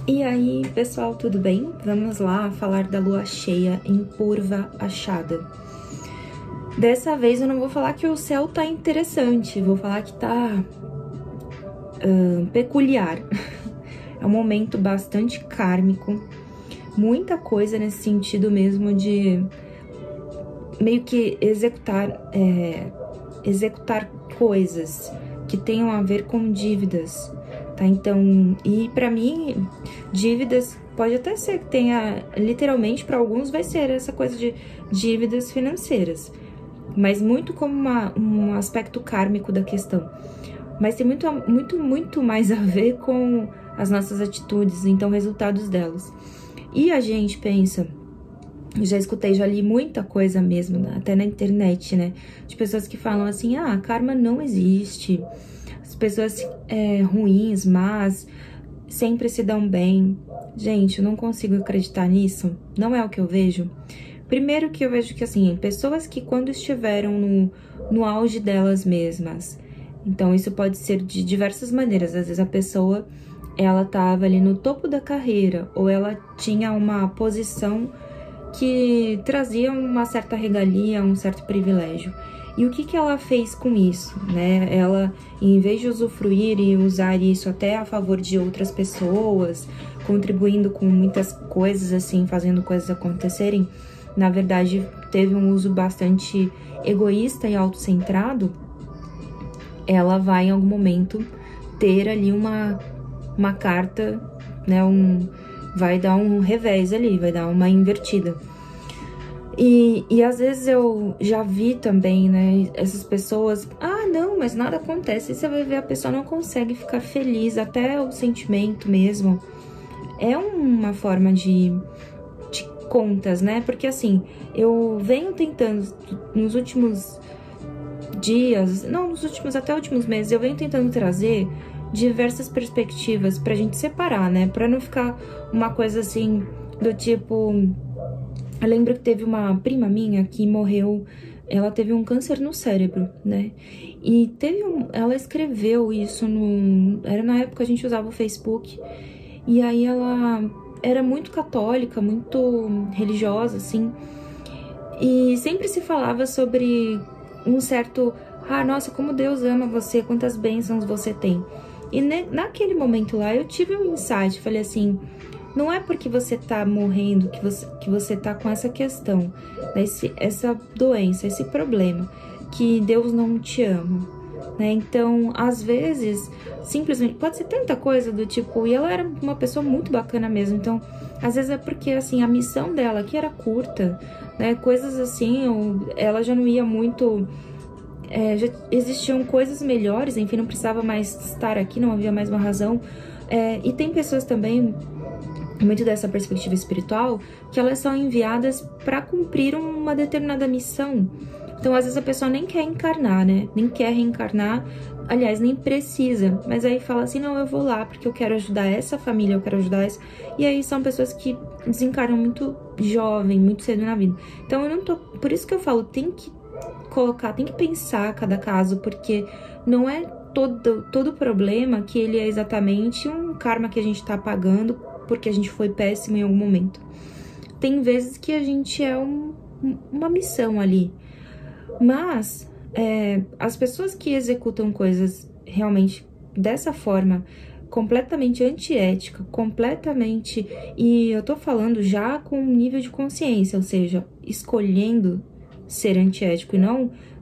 E aí, pessoal, tudo bem? Vamos lá falar da lua cheia em Purva Achada. Dessa vez eu não vou falar que o céu tá interessante, vou falar que tá peculiar. É um momento bastante kármico, muita coisa nesse sentido mesmo de meio que executar coisas que tenham a ver com dívidas. Tá, então, e pra mim, dívidas pode até ser que tenha, literalmente, para alguns vai ser essa coisa de dívidas financeiras, mas muito como um aspecto kármico da questão. Mas tem muito mais a ver com as nossas atitudes, então, resultados delas. E a gente pensa, já li muita coisa mesmo, até na internet, né, de pessoas que falam assim, karma não existe. As pessoas ruins, mas sempre se dão bem. Gente, eu não consigo acreditar nisso. Não é o que eu vejo. Primeiro que eu vejo que, assim, pessoas que quando estiveram no auge delas mesmas. Então, isso pode ser de diversas maneiras. Às vezes a pessoa, ela tava ali no topo da carreira, ou ela tinha uma posição que trazia uma certa regalia, um certo privilégio. E o que ela fez com isso, né? Ela, em vez de usufruir e usar isso até a favor de outras pessoas, contribuindo com muitas coisas, assim, fazendo coisas acontecerem, na verdade, teve um uso bastante egoísta e autocentrado, ela vai, em algum momento, ter ali uma carta, né? Vai dar um revés ali, vai dar uma invertida. E às vezes eu já vi também, né, essas pessoas, não, mas nada acontece. E você vai ver, a pessoa não consegue ficar feliz, até o sentimento mesmo. É uma forma de contas, né? Porque assim, eu venho tentando nos últimos dias, até últimos meses, eu venho tentando trazer diversas perspectivas pra gente separar, né? Pra não ficar uma coisa assim, do tipo... Eu lembro que teve uma prima minha que morreu, ela teve um câncer no cérebro, né? E ela escreveu isso era na época que a gente usava o Facebook, e aí ela era muito católica, muito religiosa, assim, e sempre se falava sobre um certo, nossa, como Deus ama você, quantas bênçãos você tem. E naquele momento lá eu tive um insight, falei assim... Não é porque você tá morrendo que você tá com essa questão, né? Essa doença, esse problema, que Deus não te ama, né? Então, às vezes, simplesmente, pode ser tanta coisa do tipo... E ela era uma pessoa muito bacana mesmo, então, às vezes é porque, assim, a missão dela aqui era curta, né? Coisas assim, ela já não ia muito... já existiam coisas melhores, enfim, não precisava mais estar aqui, não havia mais uma razão. E tem pessoas também... muito dessa perspectiva espiritual, que elas são enviadas para cumprir uma determinada missão. Então, às vezes, a pessoa nem quer encarnar, né? Nem quer reencarnar, aliás, nem precisa. Mas aí fala assim, não, eu vou lá porque eu quero ajudar essa família, eu quero ajudar essa... E aí são pessoas que desencarnam muito jovem, muito cedo na vida. Então, eu não tô... Por isso que eu falo, tem que pensar cada caso, porque não é todo problema que ele é exatamente um karma que a gente tá pagando porque a gente foi péssimo em algum momento. Tem vezes que a gente é uma missão ali. Mas as pessoas que executam coisas realmente dessa forma, completamente antiética, completamente... E eu tô falando já com um nível de consciência, ou seja, escolhendo ser antiético e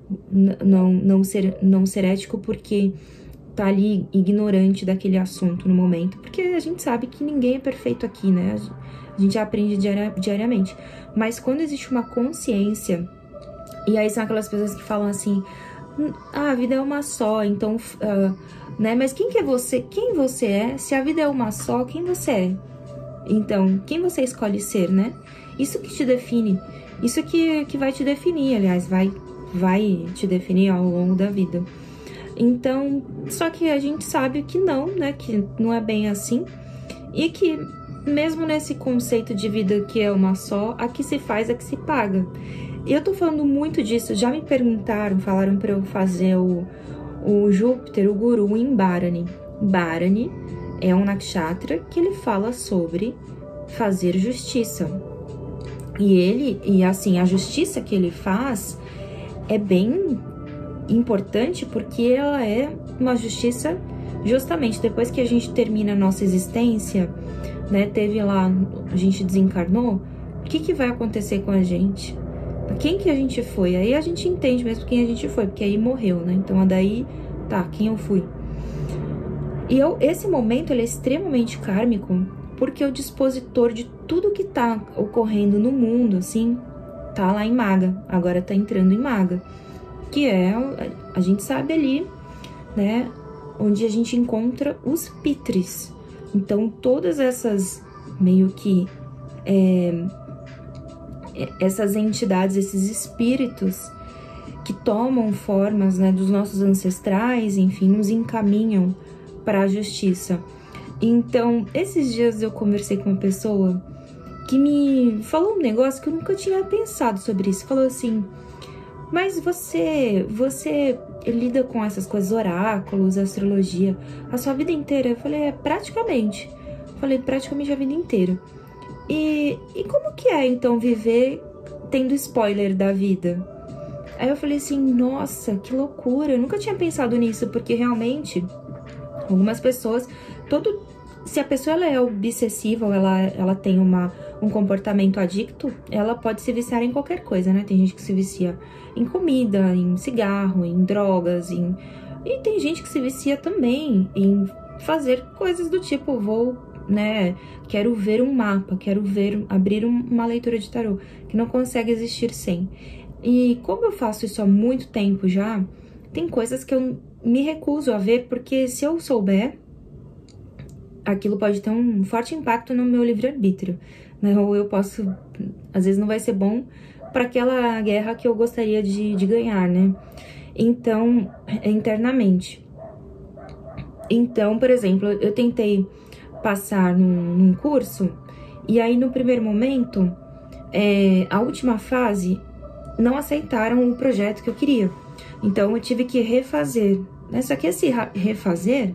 não ser ético porque... tá ali ignorante daquele assunto no momento, porque a gente sabe que ninguém é perfeito aqui, né? A gente aprende diariamente. Mas quando existe uma consciência, e aí são aquelas pessoas que falam assim, a vida é uma só, então, né? Mas quem que é você? Quem você é? Se a vida é uma só, quem você é? Então, quem você escolhe ser, né? Isso que te define, isso que vai te definir, aliás, vai te definir ao longo da vida. Então, só que a gente sabe que não, né, que não é bem assim, e que mesmo nesse conceito de vida que é uma só, a que se faz, a que se paga. E eu tô falando muito disso, já me perguntaram, falaram pra eu fazer o Júpiter, o Guru, em Bharani. Bharani É um nakshatra que ele fala sobre fazer justiça. E assim, a justiça que ele faz é bem importante porque ela é uma justiça justamente depois que a gente termina a nossa existência, né? Teve lá, a gente desencarnou, o que vai acontecer com a gente? Quem que a gente foi? Aí a gente entende mesmo quem a gente foi, porque aí morreu, né? Então, daí, tá, quem eu fui? E esse momento, ele é extremamente kármico, porque o dispositor de tudo que tá ocorrendo no mundo, assim, tá lá em Maga, agora tá entrando em Maga, que é, a gente sabe ali, né, onde a gente encontra os Pitris. Então, todas essas, meio que, essas entidades, esses espíritos que tomam formas, né, dos nossos ancestrais, enfim, nos encaminham para a justiça. Então, esses dias eu conversei com uma pessoa que me falou um negócio que eu nunca tinha pensado sobre isso. Falou assim, mas você lida com essas coisas, oráculos, astrologia, a sua vida inteira? Eu falei, praticamente. Falei, praticamente a vida inteira. E como que é, então, viver tendo spoiler da vida? Aí eu falei assim, nossa, que loucura, eu nunca tinha pensado nisso, porque realmente, algumas pessoas, se a pessoa ela é obsessiva ou ela tem um comportamento adicto, ela pode se viciar em qualquer coisa, né? Tem gente que se vicia em comida, em cigarro, em drogas, e tem gente que se vicia também em fazer coisas do tipo, quero ver um mapa, abrir uma leitura de tarô, que não consegue existir sem. E como eu faço isso há muito tempo já, tem coisas que eu me recuso a ver, porque se eu souber, aquilo pode ter um forte impacto no meu livre-arbítrio, né? Ou eu posso, às vezes não vai ser bom para aquela guerra que eu gostaria de ganhar, né? Então, internamente. Então, por exemplo, eu tentei passar num curso, e aí no primeiro momento, a última fase, não aceitaram o projeto que eu queria. Então, eu tive que refazer, né? Só que esse refazer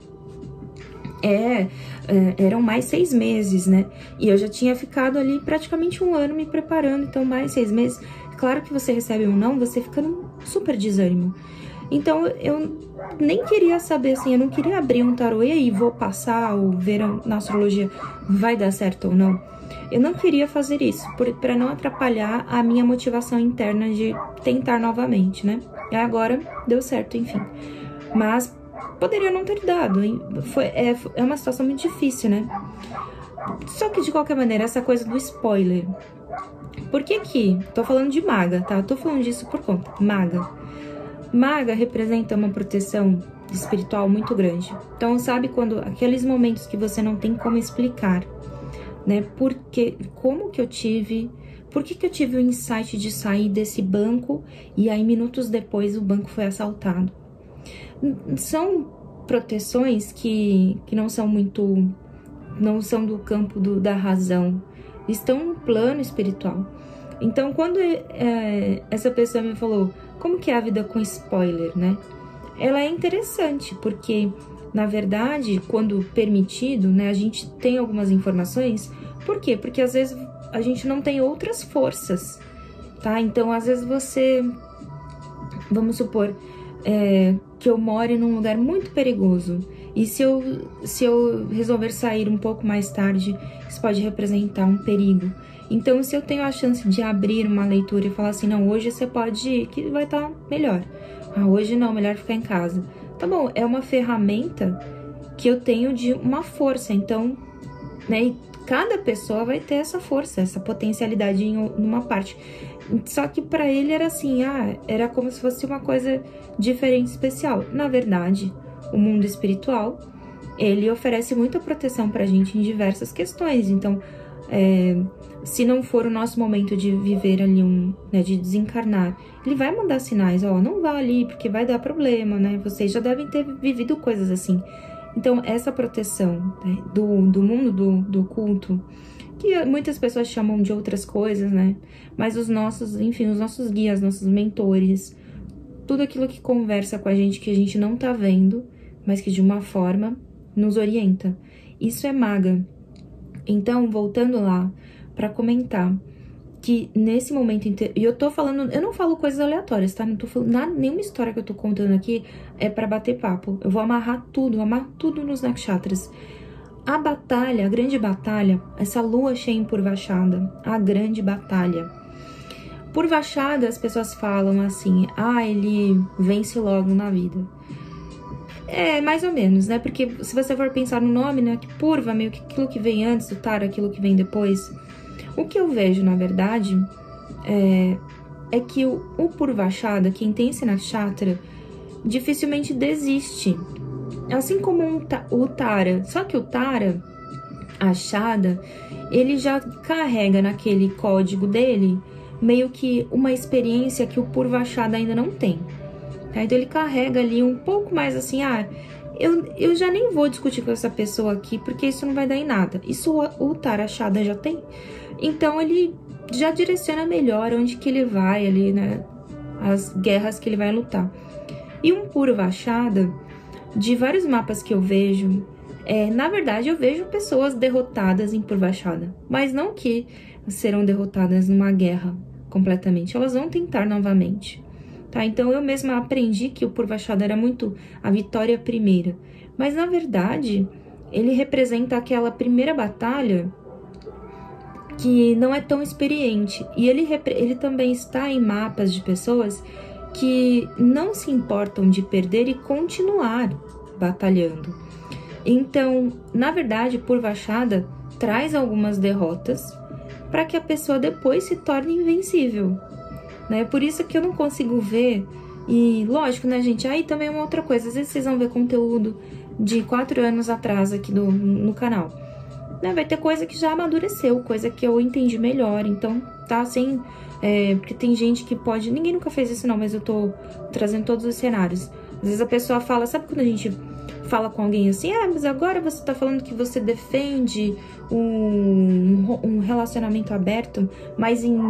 eram mais 6 meses, né? E eu já tinha ficado ali praticamente 1 ano me preparando, então mais 6 meses. Claro que você recebe um não, você fica num super desânimo. Então, eu nem queria saber, assim, eu não queria abrir um tarô, e aí, vou passar ou ver na astrologia, vai dar certo ou não? Eu não queria fazer isso, para não atrapalhar a minha motivação interna de tentar novamente, né? E agora deu certo, enfim. Mas poderia não ter dado, hein? É uma situação muito difícil, né? Só que, de qualquer maneira, essa coisa do spoiler. Por que tô falando de maga, tá? Eu tô falando disso por conta. Maga representa uma proteção espiritual muito grande. Então, sabe quando aqueles momentos que você não tem como explicar, né? Por que eu tive o insight de sair desse banco e aí minutos depois o banco foi assaltado? São proteções que não são do campo da razão, estão no plano espiritual. Então, quando essa pessoa me falou, como que é a vida com spoiler, né? Ela é interessante, porque, na verdade, quando permitido, né, a gente tem algumas informações. Por quê? Porque, às vezes, a gente não tem outras forças, tá? Então, às vezes, vamos supor, que eu more num lugar muito perigoso, e se eu resolver sair um pouco mais tarde, isso pode representar um perigo. Então, se eu tenho a chance de abrir uma leitura e falar assim, não, hoje você pode ir, que vai estar melhor. Ah, hoje não, melhor ficar em casa. Tá bom, é uma ferramenta que eu tenho de uma força, então, né, e cada pessoa vai ter essa força, essa potencialidade em uma parte. Só que para ele era assim, era como se fosse uma coisa diferente, especial. Na verdade, o mundo espiritual, ele oferece muita proteção pra gente em diversas questões. Então, se não for o nosso momento de viver ali né, de desencarnar, ele vai mandar sinais, não vá ali porque vai dar problema, né? Vocês já devem ter vivido coisas assim. Então, essa proteção, né, do mundo do oculto, que muitas pessoas chamam de outras coisas, né? Mas os nossos guias, nossos mentores, tudo aquilo que conversa com a gente, que a gente não tá vendo, mas que de uma forma nos orienta. isso é maga. Então, voltando lá pra comentar que nesse momento inteiro, e eu tô falando, eu não falo coisas aleatórias, tá? Não tô falando nada, nenhuma história que eu tô contando aqui é pra bater papo. Eu vou amarrar tudo nos nakshatras. A batalha, a grande batalha, essa lua cheia em Purvashada, a grande batalha. Purvashada, as pessoas falam assim, ele vence logo na vida. É, mais ou menos, né? Porque se você for pensar no nome, né? Que Purva, meio que aquilo que vem antes do Tara, aquilo que vem depois. O que eu vejo, na verdade, é que o Purvashada, quem tem esse nakshatra, dificilmente desiste. Assim como o Tara. Só que o Tara, Ashada, ele já carrega naquele código dele meio que uma experiência que o Purvashada ainda não tem. Tá? Então ele carrega ali um pouco mais assim, eu já nem vou discutir com essa pessoa aqui, porque isso não vai dar em nada. Isso o Tara Ashada já tem. Então ele já direciona melhor onde que ele vai ali, né? As guerras que ele vai lutar. E um Purvashada, de vários mapas que eu vejo, na verdade eu vejo pessoas derrotadas em Purvashada, mas não que serão derrotadas numa guerra completamente, elas vão tentar novamente, tá? Então eu mesma aprendi que o Purvashada era muito a vitória primeira, mas na verdade ele representa aquela primeira batalha que não é tão experiente, e ele também está em mapas de pessoas que não se importam de perder e continuar batalhando. Então, na verdade, Purvashada traz algumas derrotas para que a pessoa depois se torne invencível, né? Por isso que eu não consigo ver, e lógico, né, gente? Aí também é uma outra coisa, às vezes vocês vão ver conteúdo de 4 anos atrás aqui no canal, né? Vai ter coisa que já amadureceu, coisa que eu entendi melhor, então tá assim, porque tem gente que pode, ninguém nunca fez isso não, mas eu tô trazendo todos os cenários. Às vezes a pessoa fala, sabe quando a gente fala com alguém assim, mas agora você tá falando que você defende um relacionamento aberto, mas em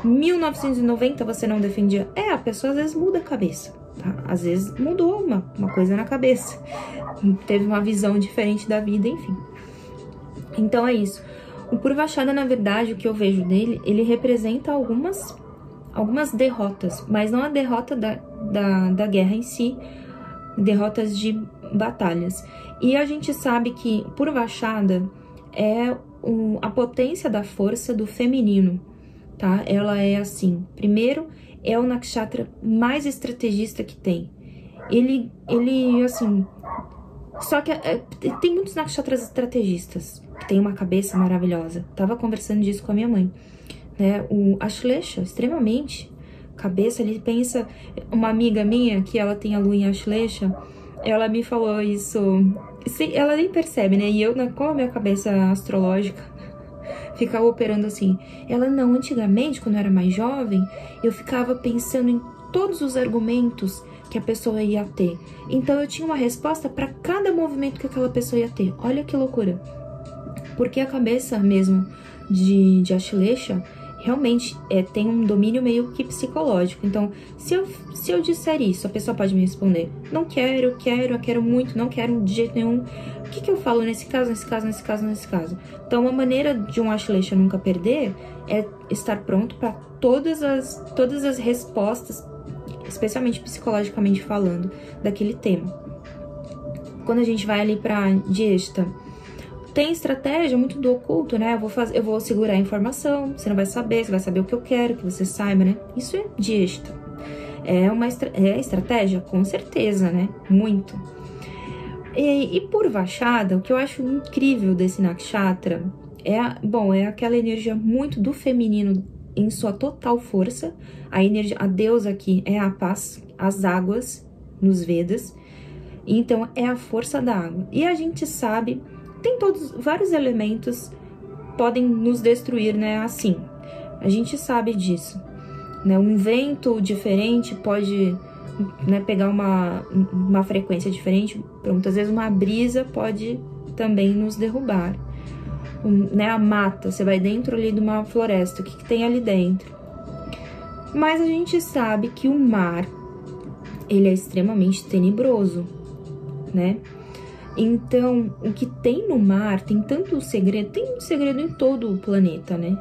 1990 você não defendia. A pessoa às vezes muda a cabeça, tá? Às vezes mudou uma coisa na cabeça, teve uma visão diferente da vida, enfim. Então é isso. O Purvashada, na verdade, o que eu vejo dele, ele representa algumas derrotas, mas não a derrota da guerra em si, derrotas de batalhas. E a gente sabe que Purvashada é a potência da força do feminino, tá? Ela é assim, primeiro, é o nakshatra mais estrategista que tem. Ele assim, só que tem muitos nakshatras estrategistas, que tem uma cabeça maravilhosa. Tava conversando disso com a minha mãe, né? O Ashlesha, extremamente cabeça, ele pensa. Uma amiga minha, que ela tem a lua em Ashlesha, ela me falou isso, ela nem percebe, né? E eu, com a minha cabeça astrológica, ficava operando assim. Ela, não, antigamente, quando eu era mais jovem, eu ficava pensando em todos os argumentos que a pessoa ia ter. Então eu tinha uma resposta para cada movimento que aquela pessoa ia ter. Olha que loucura. Porque a cabeça mesmo de Ashlesha realmente tem um domínio meio que psicológico. Então, se eu disser isso, a pessoa pode me responder, não quero, eu quero muito, não quero de jeito nenhum. O que eu falo nesse caso, nesse caso, nesse caso, nesse caso? Então, uma maneira de um Ashlesha nunca perder é estar pronto para todas as respostas, especialmente psicologicamente falando, daquele tema. Quando a gente vai ali para Jyeshta, tem estratégia muito do oculto, né? Eu vou segurar a informação, você não vai saber, você vai saber o que eu quero que você saiba, né? Isso é Jyeshta. É estratégia? Com certeza, né? Muito. E Purvashada, o que eu acho incrível desse nakshatra é aquela energia muito do feminino em sua total força. A deusa aqui é a paz, as águas nos Vedas. Então, é a força da água. E a gente sabe, tem vários elementos podem nos destruir, né? Assim, a gente sabe disso, né? Um vento diferente pode, né, pegar uma frequência diferente. Pronto, às vezes uma brisa pode também nos derrubar. Né? A mata, você vai dentro ali de uma floresta, o que tem ali dentro? Mas a gente sabe que o mar, ele é extremamente tenebroso, né? Então, o que tem no mar, tem tanto segredo, tem um segredo em todo o planeta, né?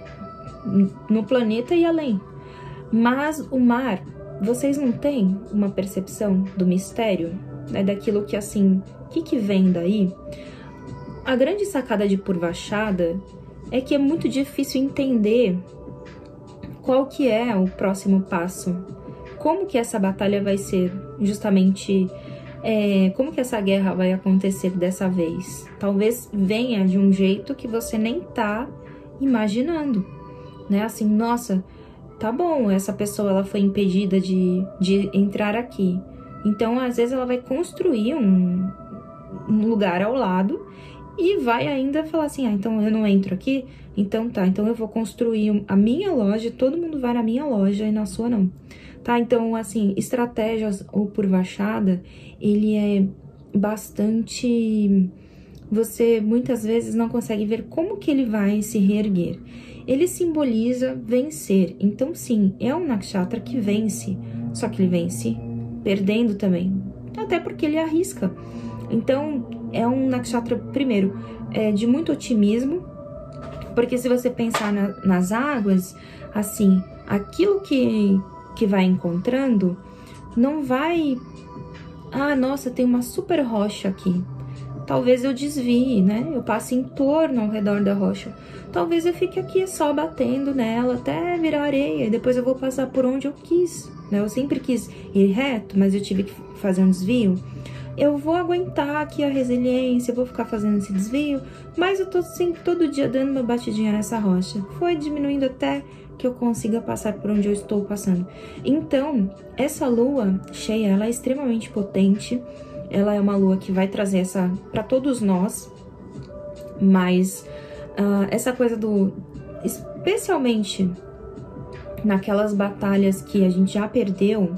No planeta e além. Mas o mar, vocês não têm uma percepção do mistério? Né? Daquilo que, assim, o que vem daí? A grande sacada de Purvachada é que é muito difícil entender qual que é o próximo passo. Como que essa batalha vai ser justamente... como que essa guerra vai acontecer dessa vez? Talvez venha de um jeito que você nem tá imaginando, né? Assim, nossa, tá bom, essa pessoa ela foi impedida de entrar aqui. Então, às vezes, ela vai construir um lugar ao lado e vai ainda falar assim, então eu não entro aqui? Então tá, então eu vou construir a minha loja, todo mundo vai na minha loja e na sua não. Tá, então, assim, estratégias ou Purvachada, ele é bastante... Você, muitas vezes, não consegue ver como que ele vai se reerguer. Ele simboliza vencer. Então, sim, é um nakshatra que vence. Só que ele vence perdendo também. Até porque ele arrisca. Então, é um nakshatra, primeiro, de muito otimismo. Porque se você pensar nas águas, assim, aquilo que vai encontrando, não vai... Ah, nossa, tem uma super rocha aqui. Talvez eu desvie, né? Eu passe em torno ao redor da rocha. Talvez eu fique aqui só batendo nela até virar areia. E depois eu vou passar por onde eu quis, né? Eu sempre quis ir reto, mas eu tive que fazer um desvio. Eu vou aguentar aqui a resiliência, eu vou ficar fazendo esse desvio. Mas eu tô sempre, todo dia, dando uma batidinha nessa rocha. Foi diminuindo até que eu consiga passar por onde eu estou passando. Então, essa lua cheia, ela é extremamente potente. Ela é uma lua que vai trazer essa para todos nós. Mas essa coisa do... Especialmente naquelas batalhas que a gente já perdeu,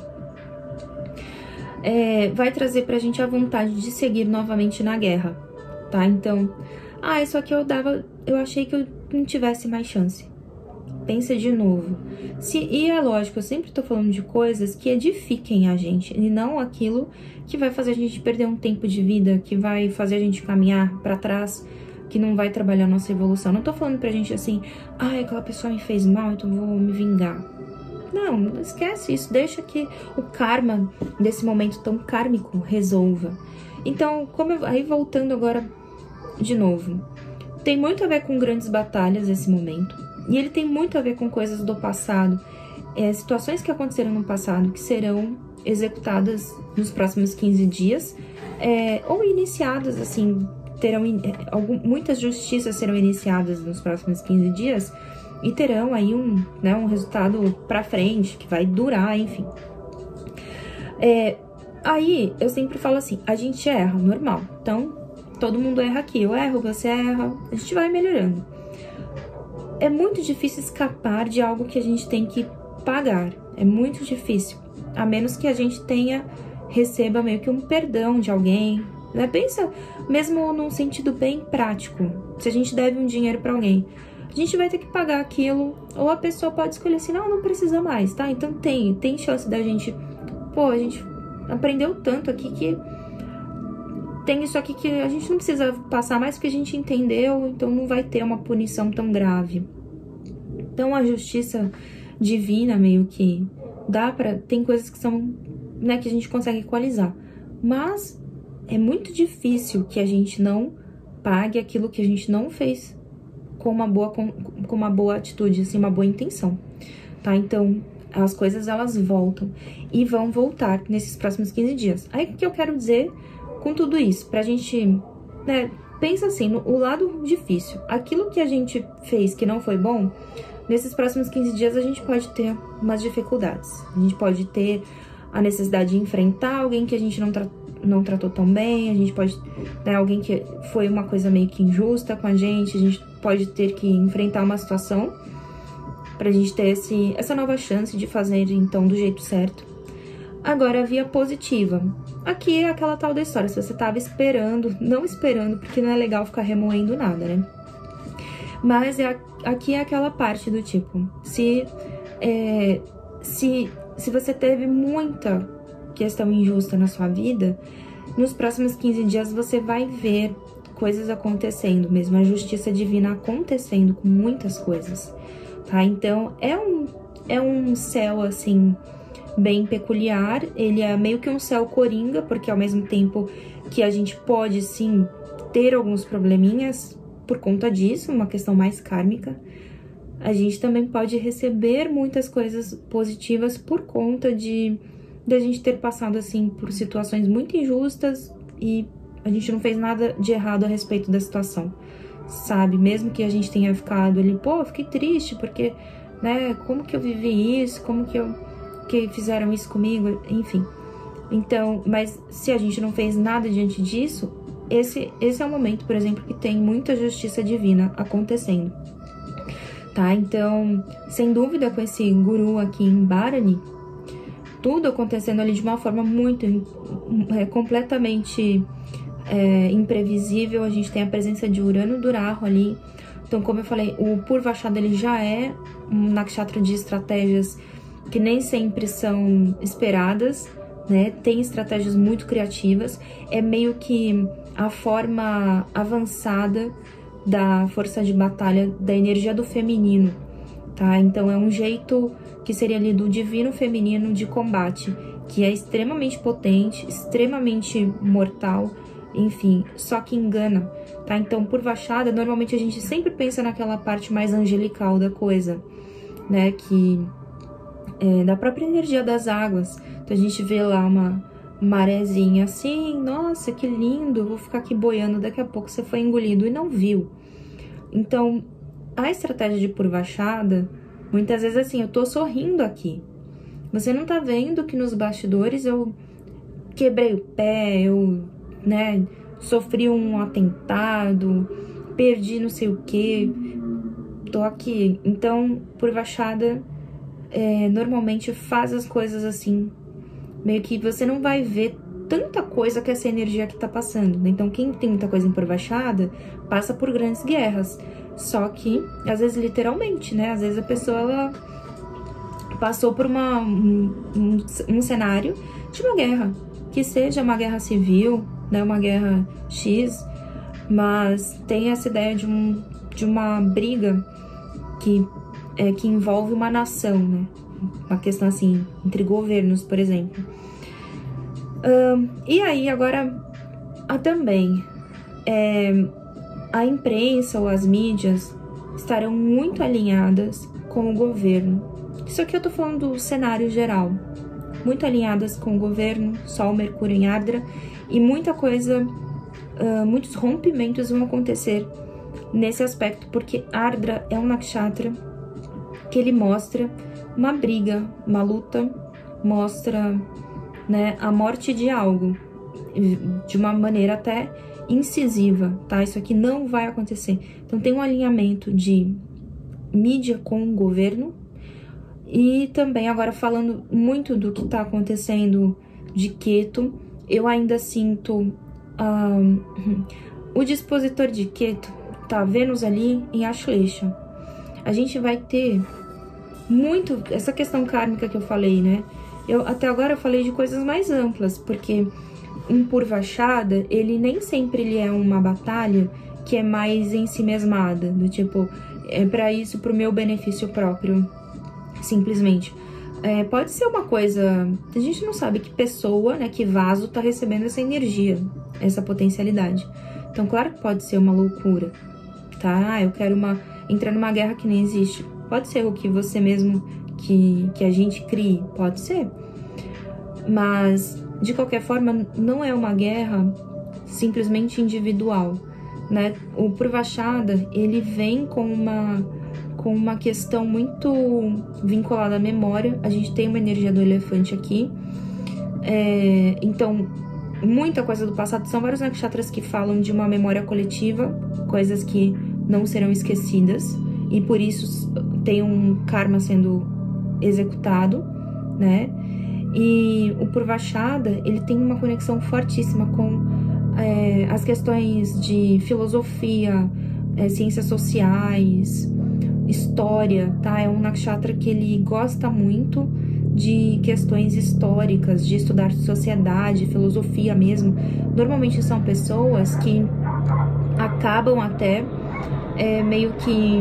vai trazer pra gente a vontade de seguir novamente na guerra, tá? Então, isso aqui eu achei que eu não tivesse mais chance. Pensa de novo. E é lógico, eu sempre tô falando de coisas que edifiquem a gente, e não aquilo que vai fazer a gente perder um tempo de vida, que vai fazer a gente caminhar pra trás, que não vai trabalhar a nossa evolução. Não tô falando pra gente assim, aquela pessoa me fez mal, então vou me vingar. Não, esquece isso, deixa que o karma desse momento tão kármico resolva. Então, aí voltando agora de novo, tem muito a ver com grandes batalhas esse momento, e ele tem muito a ver com coisas do passado, situações que aconteceram no passado que serão executadas nos próximos 15 dias, ou iniciadas, assim, muitas justiças serão iniciadas nos próximos 15 dias, e terão aí um resultado pra frente, que vai durar, enfim. Aí, eu sempre falo assim, a gente erra, normal. Então, todo mundo erra aqui. Eu erro, você erra, a gente vai melhorando. É muito difícil escapar de algo que a gente tem que pagar. É muito difícil. A menos que a gente receba meio que um perdão de alguém, né? Pensa, mesmo num sentido bem prático. Se a gente deve um dinheiro pra alguém, a gente vai ter que pagar aquilo, ou a pessoa pode escolher assim, não precisa mais, tá? Então tem chance da gente, a gente aprendeu tanto aqui que tem isso aqui que a gente não precisa passar mais porque a gente entendeu, então não vai ter uma punição tão grave. Então a justiça divina meio que tem coisas que são, né, que a gente consegue equalizar, mas é muito difícil que a gente não pague aquilo que a gente não fez com uma boa atitude, assim, uma boa intenção, tá? Então, as coisas, elas voltam e vão voltar nesses próximos 15 dias. Aí, o que eu quero dizer com tudo isso? Pra gente, né, pensa assim, o lado difícil. Aquilo que a gente fez que não foi bom, nesses próximos 15 dias a gente pode ter umas dificuldades. A gente pode ter a necessidade de enfrentar alguém que a gente não tratou tão bem, a gente pode, né, alguém que foi uma coisa meio que injusta com a gente pode ter que enfrentar uma situação pra gente ter essa nova chance de fazer, então, do jeito certo. Agora, a via positiva. Aqui é aquela tal da história, se você tava não esperando, porque não é legal ficar remoendo nada, né? Mas aqui é aquela parte do tipo, se você teve muita questão injusta na sua vida, nos próximos 15 dias você vai ver coisas acontecendo, mesmo a justiça divina acontecendo com muitas coisas, tá? Então, é um céu, assim, bem peculiar. Ele é meio que um céu coringa, porque ao mesmo tempo que a gente pode, sim, ter alguns probleminhas por conta disso, uma questão mais kármica, a gente também pode receber muitas coisas positivas por conta de a gente ter passado, assim, por situações muito injustas e a gente não fez nada de errado a respeito da situação, sabe? Mesmo que a gente tenha ficado ali, pô, fiquei triste porque, né, como que eu vivi isso, que fizeram isso comigo, enfim. Então, mas se a gente não fez nada diante disso, esse é um momento, por exemplo, que tem muita justiça divina acontecendo, tá? Então, sem dúvida, com esse guru aqui em Bharani, tudo acontecendo ali de uma forma muito, completamente imprevisível. A gente tem a presença de Urano do Rahu ali. Então, como eu falei, o Purvashada ele já é um nakshatra de estratégias que nem sempre são esperadas, né? Tem estratégias muito criativas. É meio que a forma avançada da força de batalha, da energia do feminino, tá? Então, é um jeito que seria ali do divino feminino de combate, que é extremamente potente, extremamente mortal, enfim, só que engana, tá? Então, Purvashada, normalmente a gente sempre pensa naquela parte mais angelical da coisa, né? Que é da própria energia das águas. Então, a gente vê lá uma marezinha assim, nossa, que lindo, vou ficar aqui boiando, daqui a pouco você foi engolido e não viu. Então, a estratégia de Purvashada, muitas vezes assim, eu tô sorrindo aqui. Você não tá vendo que nos bastidores eu quebrei o pé, eu, né, sofri um atentado, perdi não sei o que, tô aqui. Então, Purvashada normalmente faz as coisas assim, meio que você não vai ver tanta coisa que essa energia aqui tá passando, né? Então, quem tem muita coisa em Purvashada passa por grandes guerras. Só que, às vezes, literalmente, né? Às vezes a pessoa, ela passou por um cenário de uma guerra. Que seja uma guerra civil, né? Uma guerra X. Mas tem essa ideia de uma briga que envolve uma nação, né? Uma questão, assim, entre governos, por exemplo. E aí, agora, também... a imprensa ou as mídias estarão muito alinhadas com o governo. Isso aqui eu tô falando do cenário geral. Muito alinhadas com o governo, Sol, Mercúrio em Ardra, e muita coisa, muitos rompimentos vão acontecer nesse aspecto, porque Ardra é um nakshatra que ele mostra uma briga, uma luta, mostra, né, a morte de algo, de uma maneira até incisiva, tá? Isso aqui não vai acontecer. Então, tem um alinhamento de mídia com o governo e também, agora falando muito do que tá acontecendo de Ketu, eu ainda sinto o dispositor de Ketu, tá? Vênus ali em Ashlesha. A gente vai ter muito essa questão kármica que eu falei, né? Até agora eu falei de coisas mais amplas, porque um Purvashada, ele nem sempre ele é uma batalha que é mais em si mesmada, do tipo, pra isso, pro meu benefício próprio, simplesmente. Pode ser uma coisa, a gente não sabe que pessoa, né, que vaso tá recebendo essa energia, essa potencialidade. Então, claro que pode ser uma loucura, tá? Eu quero entrar numa guerra que nem existe. Pode ser o que você mesmo, que a gente crie, pode ser. Mas, de qualquer forma, não é uma guerra simplesmente individual, né? O Purvashada, ele vem com uma questão muito vinculada à memória. A gente tem uma energia do elefante aqui. Então, muita coisa do passado. São vários nakshatras que falam de uma memória coletiva, coisas que não serão esquecidas. E por isso tem um karma sendo executado, né? E o Purvashada, ele tem uma conexão fortíssima com as questões de filosofia, ciências sociais, história, tá? É um nakshatra que ele gosta muito de questões históricas, de estudar sociedade, filosofia mesmo. Normalmente são pessoas que acabam até meio que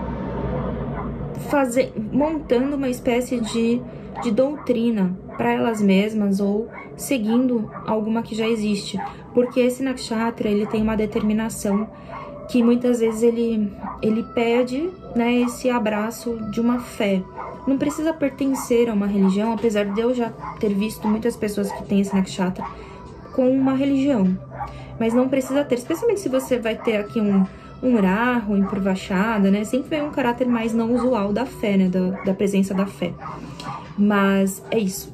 montando uma espécie de doutrina para elas mesmas ou seguindo alguma que já existe, porque esse nakshatra ele tem uma determinação que muitas vezes ele pede, né, esse abraço de uma fé. Não precisa pertencer a uma religião, apesar de eu já ter visto muitas pessoas que têm esse nakshatra com uma religião, mas não precisa ter, especialmente se você vai ter aqui um rahu, um purvashada, né? Sempre vem um caráter mais não usual da fé, né? Da presença da fé. Mas é isso.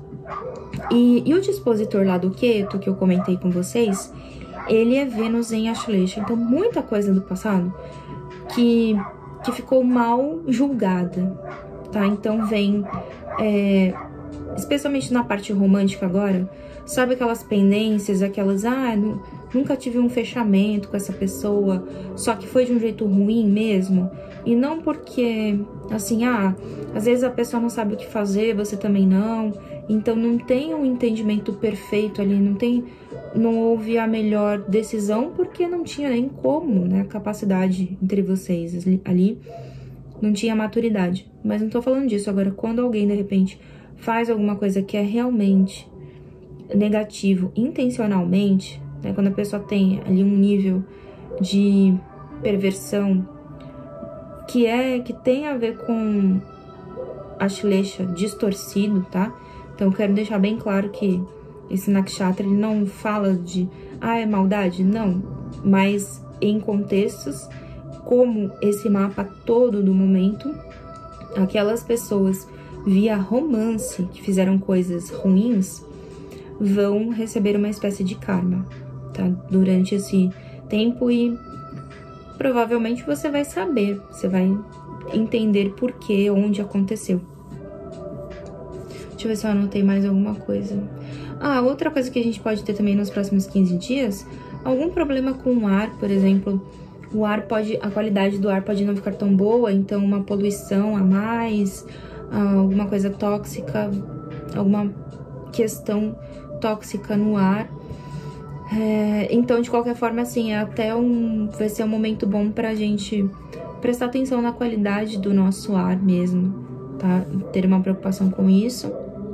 E o dispositor lá do Ketu, que eu comentei com vocês, ele é Vênus em Ashlesha. Então, muita coisa do passado que ficou mal julgada, tá? Então, vem, especialmente na parte romântica agora, sabe aquelas pendências, aquelas, nunca tive um fechamento com essa pessoa, só que foi de um jeito ruim mesmo. E não porque, assim, às vezes a pessoa não sabe o que fazer, você também não. Então não tem um entendimento perfeito ali, não houve a melhor decisão, porque não tinha nem como, né, capacidade entre vocês ali, não tinha maturidade. Mas não tô falando disso agora. Quando alguém, de repente, faz alguma coisa que é realmente negativo, intencionalmente, né, quando a pessoa tem ali um nível de perversão que tem a ver com Ashlesha distorcido, tá? Então eu quero deixar bem claro que esse nakshatra ele não fala de é maldade, não, mas em contextos como esse mapa todo do momento, aquelas pessoas via romance que fizeram coisas ruins vão receber uma espécie de karma, tá? Durante esse tempo, e provavelmente você vai saber, você vai entender por que, onde aconteceu. Deixa eu ver se eu anotei mais alguma coisa. Outra coisa que a gente pode ter também nos próximos 15 dias, algum problema com o ar, por exemplo, a qualidade do ar pode não ficar tão boa, então uma poluição a mais, alguma coisa tóxica, alguma questão tóxica no ar. Então, de qualquer forma, assim, vai ser um momento bom pra gente prestar atenção na qualidade do nosso ar mesmo, tá? Ter uma preocupação com isso.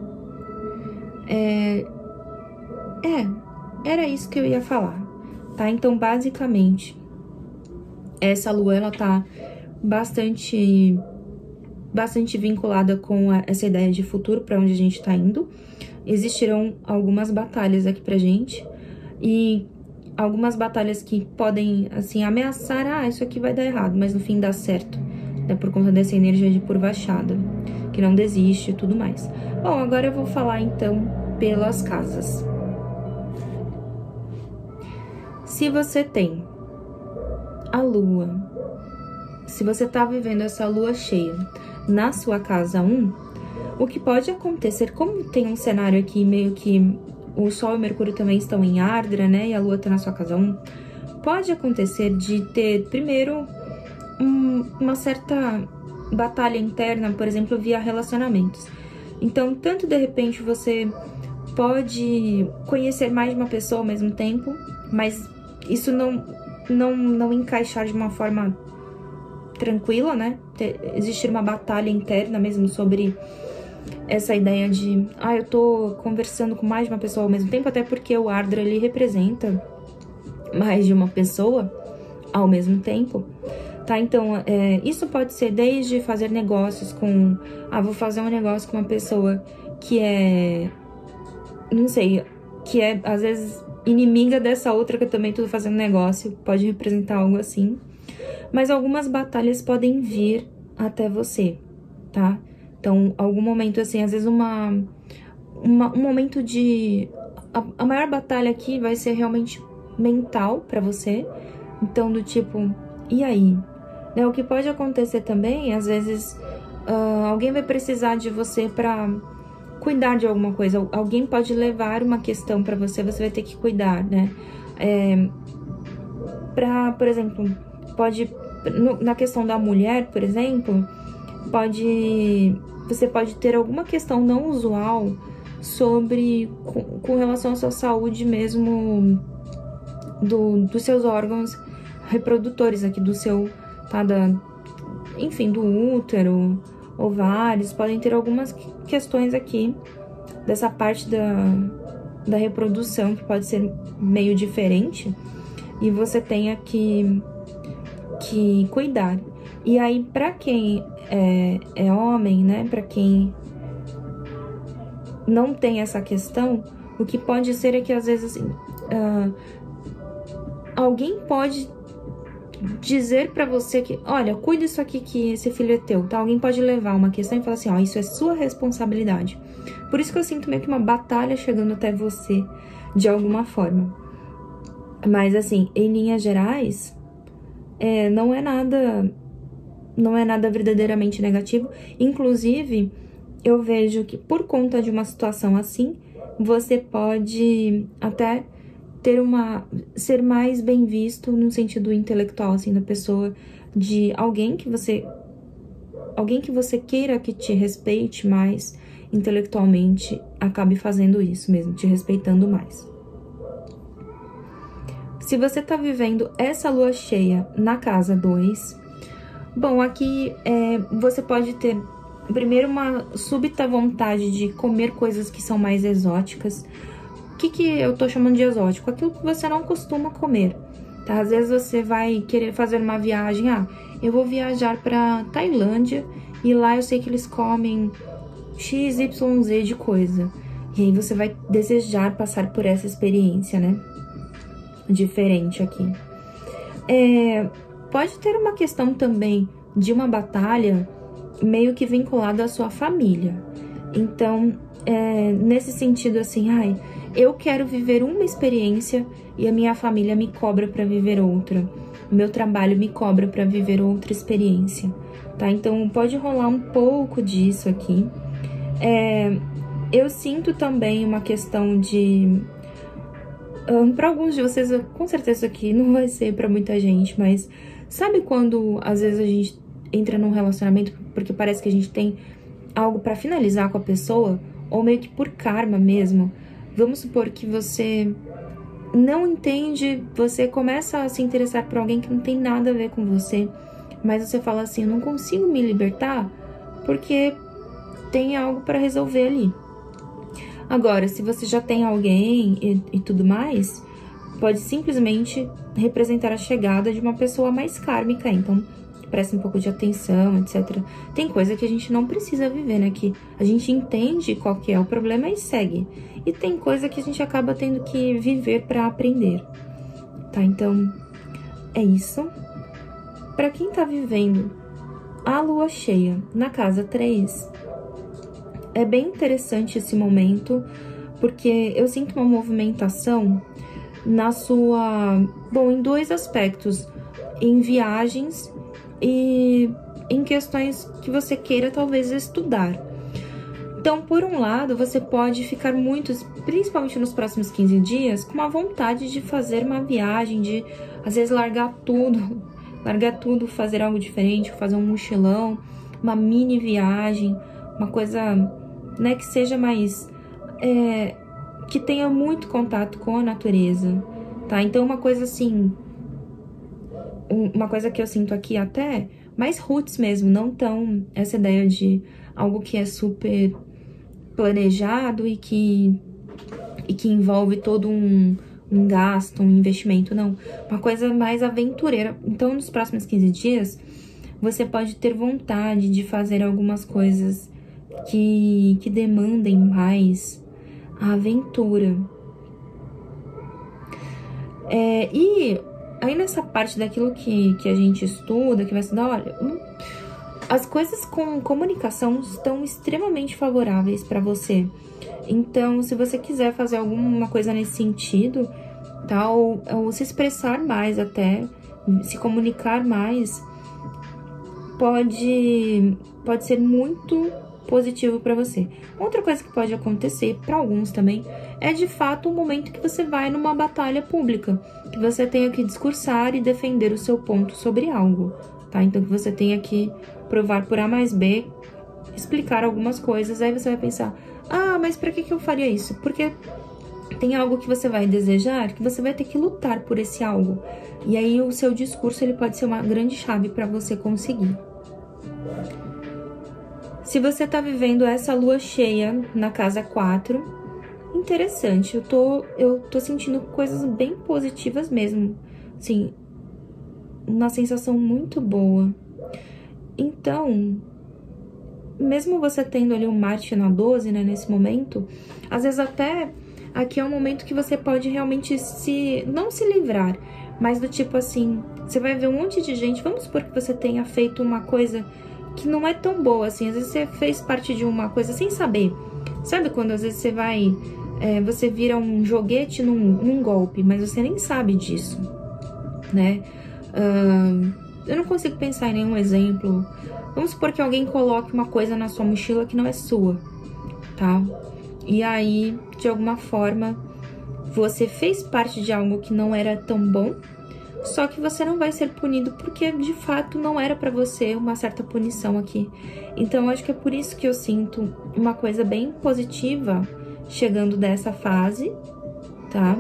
Era isso que eu ia falar, tá? Então, basicamente, essa lua, ela tá bastante vinculada com essa ideia de futuro, pra onde a gente tá indo. Existirão algumas batalhas aqui pra gente, e algumas batalhas que podem, assim, ameaçar, isso aqui vai dar errado, mas no fim dá certo, né, por conta dessa energia de purvashada, que não desiste e tudo mais. Bom, agora eu vou falar, então, pelas casas. Se você tem a lua, se você tá vivendo essa lua cheia na sua casa 1, o que pode acontecer, como tem um cenário aqui meio que o Sol e o Mercúrio também estão em Ardra, né, e a Lua tá na sua casa 1, pode acontecer de ter, primeiro, uma certa batalha interna, por exemplo, via relacionamentos. Então, tanto de repente você pode conhecer mais de uma pessoa ao mesmo tempo, mas isso não encaixar de uma forma tranquila, né, existir uma batalha interna mesmo sobre essa ideia de, eu tô conversando com mais de uma pessoa ao mesmo tempo, até porque o Ardra, ele representa mais de uma pessoa ao mesmo tempo, tá? Então, isso pode ser desde fazer negócios com, vou fazer um negócio com uma pessoa que não sei, que é, às vezes, inimiga dessa outra que eu também tô fazendo negócio, pode representar algo assim. Mas algumas batalhas podem vir até você, tá? Então, algum momento, assim, às vezes um momento de... A maior batalha aqui vai ser realmente mental pra você. Então, do tipo, e aí? Né? O que pode acontecer também, às vezes, alguém vai precisar de você pra cuidar de alguma coisa. Alguém pode levar uma questão pra você, você vai ter que cuidar, né? Por exemplo, pode... Na questão da mulher, por exemplo, pode você pode ter alguma questão não usual com relação à sua saúde mesmo, dos seus órgãos reprodutores aqui, do seu, tá, enfim, do útero, ovários, podem ter algumas questões aqui dessa parte da reprodução que pode ser meio diferente e você tenha que cuidar. E aí, pra quem é homem, né, pra quem não tem essa questão, o que pode ser é que às vezes, assim, alguém pode dizer pra você que, olha, cuida isso aqui que esse filho é teu, tá? Alguém pode levar uma questão e falar assim, ó, isso é sua responsabilidade. Por isso que eu sinto meio que uma batalha chegando até você, de alguma forma. Mas, assim, em linhas gerais, não é nada verdadeiramente negativo. Inclusive, eu vejo que por conta de uma situação assim, você pode até ser mais bem visto no sentido intelectual, assim, da pessoa, de alguém que você queira que te respeite mais intelectualmente, acabe fazendo isso mesmo, te respeitando mais. Se você tá vivendo essa lua cheia na casa 2, bom, aqui você pode ter, primeiro, uma súbita vontade de comer coisas que são mais exóticas. O que eu tô chamando de exótico? Aquilo que você não costuma comer, tá? Às vezes você vai querer fazer uma viagem, eu vou viajar pra Tailândia e lá eu sei que eles comem XYZ de coisa. E aí você vai desejar passar por essa experiência, né? Diferente aqui. Pode ter uma questão também de uma batalha meio que vinculada à sua família. Então, nesse sentido assim, eu quero viver uma experiência e a minha família me cobra para viver outra. O meu trabalho me cobra para viver outra experiência, tá? Então, pode rolar um pouco disso aqui. Eu sinto também uma questão de... para alguns de vocês, com certeza aqui não vai ser para muita gente, mas sabe quando às vezes a gente entra num relacionamento porque parece que a gente tem algo para finalizar com a pessoa, ou meio que por karma mesmo? Vamos supor que você não entende, você começa a se interessar por alguém que não tem nada a ver com você, mas você fala assim, eu não consigo me libertar porque tem algo para resolver ali. Agora, se você já tem alguém e tudo mais, pode simplesmente representar a chegada de uma pessoa mais kármica, então presta um pouco de atenção, etc. Tem coisa que a gente não precisa viver, né? Que a gente entende qual que é o problema e segue. E tem coisa que a gente acaba tendo que viver para aprender, tá? Então, é isso. Para quem tá vivendo a lua cheia na casa 3, é bem interessante esse momento, porque eu sinto uma movimentação na sua... Bom, em dois aspectos. Em viagens e em questões que você queira talvez estudar. Então, por um lado, você pode ficar principalmente nos próximos 15 dias, com uma vontade de fazer uma viagem, de às vezes largar tudo, fazer algo diferente, fazer um mochilão, uma mini viagem, uma coisa, né, que seja mais... que tenha muito contato com a natureza, tá? Então, uma coisa assim... Uma coisa que eu sinto aqui até mais roots mesmo, não tão essa ideia de algo que é super planejado e que envolve todo um gasto, um investimento, não. Uma coisa mais aventureira. Então, nos próximos 15 dias, você pode ter vontade de fazer algumas coisas que demandem mais a aventura. E aí nessa parte daquilo que a gente estuda, que vai estudar, olha, as coisas com comunicação estão extremamente favoráveis para você. Então, se você quiser fazer alguma coisa nesse sentido, tá? Ou se expressar mais até, se comunicar mais, pode ser muito positivo para você. Outra coisa que pode acontecer para alguns também é de fato um momento que você vai numa batalha pública, que você tenha que discursar e defender o seu ponto sobre algo, tá? Então que você tenha que provar por A mais B explicar algumas coisas. Aí você vai pensar, ah, mas pra que eu faria isso? Porque tem algo que você vai desejar, que você vai ter que lutar por esse algo. E aí o seu discurso, ele pode ser uma grande chave para você conseguir. Se você tá vivendo essa lua cheia na casa 4, interessante, eu tô sentindo coisas bem positivas mesmo. Assim, uma sensação muito boa. Então, mesmo você tendo ali um Marte na 12, né, nesse momento, às vezes até aqui é um momento que você pode realmente não se livrar, mas do tipo assim, você vai ver um monte de gente, vamos supor que você tenha feito uma coisa que não é tão boa, assim, às vezes você fez parte de uma coisa sem saber. Sabe quando às vezes você vira um joguete num golpe, mas você nem sabe disso, né? Eu não consigo pensar em nenhum exemplo. Vamos supor que alguém coloque uma coisa na sua mochila que não é sua, tá? E aí, de alguma forma, você fez parte de algo que não era tão bom, só que você não vai ser punido porque, de fato, não era pra você uma certa punição aqui. Então, eu acho que é por isso que eu sinto uma coisa bem positiva chegando dessa fase, tá?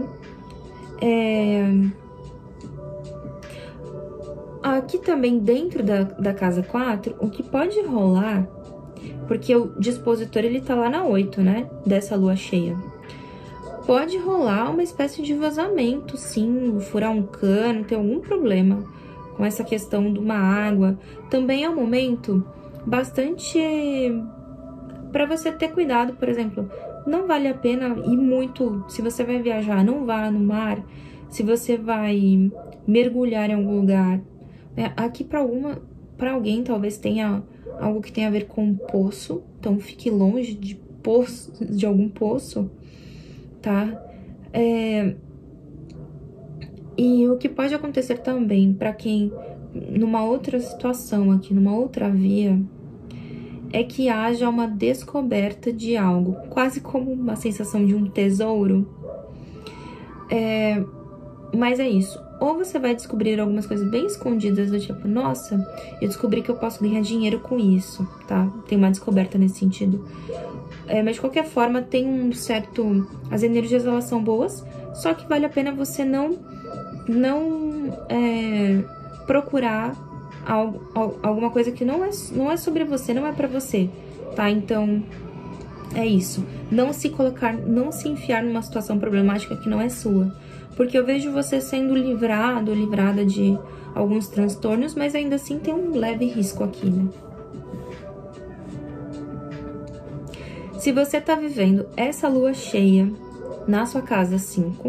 Aqui também, dentro da casa 4, o que pode rolar, porque o dispositor, ele tá lá na 8, né? Dessa lua cheia. Pode rolar uma espécie de vazamento, sim, furar um cano, ter algum problema com essa questão de uma água. Também é um momento bastante para você ter cuidado, por exemplo, não vale a pena ir muito, se você vai viajar, não vá no mar, se você vai mergulhar em algum lugar. Aqui para alguém talvez tenha algo que tenha a ver com poço, então fique longe de algum poço, tá? E o que pode acontecer também para quem, numa outra situação aqui, numa outra via, é que haja uma descoberta de algo, quase como uma sensação de um tesouro. Mas é isso. Ou você vai descobrir algumas coisas bem escondidas, do tipo, nossa, eu descobri que eu posso ganhar dinheiro com isso, tá? Tem uma descoberta nesse sentido. Mas de qualquer forma, tem um certo... As energias, elas são boas, só que vale a pena você não procurar alguma coisa que não é sobre você, não é pra você, tá? Então, é isso. Não se enfiar numa situação problemática que não é sua. Porque eu vejo você sendo livrado ou livrada de alguns transtornos, mas ainda assim tem um leve risco aqui, né? Se você tá vivendo essa lua cheia na sua casa 5,